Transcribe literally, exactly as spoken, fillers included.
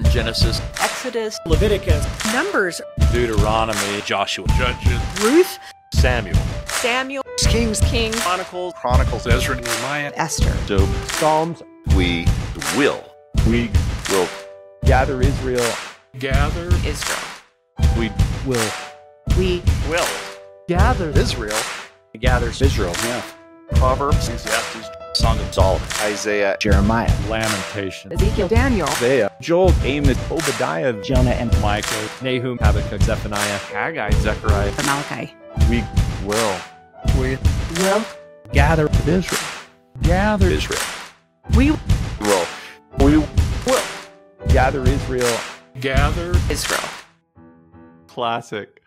Genesis, Exodus, Leviticus, Numbers, Deuteronomy, Joshua, Judges, Ruth, Samuel, Samuel, Kings, King, Chronicles, Chronicles, Ezra, Nehemiah, Esther. Job, Psalms. we will, we will Gather Israel. gather, Israel. we Will We will. gather Israel, gathers Israel. yeah, Proverbs, Ecclesiastes, Song of Solomon, Isaiah, Jeremiah, Lamentation, Ezekiel, Daniel, Isaiah, Joel, Amos, Obadiah, Jonah and Micah, Nahum, Habakkuk, Zephaniah. Haggai, Zechariah, Malachi. we will. We Will. gather Israel. Gather Israel, We will, We will gather Israel. gather Israel. Classic.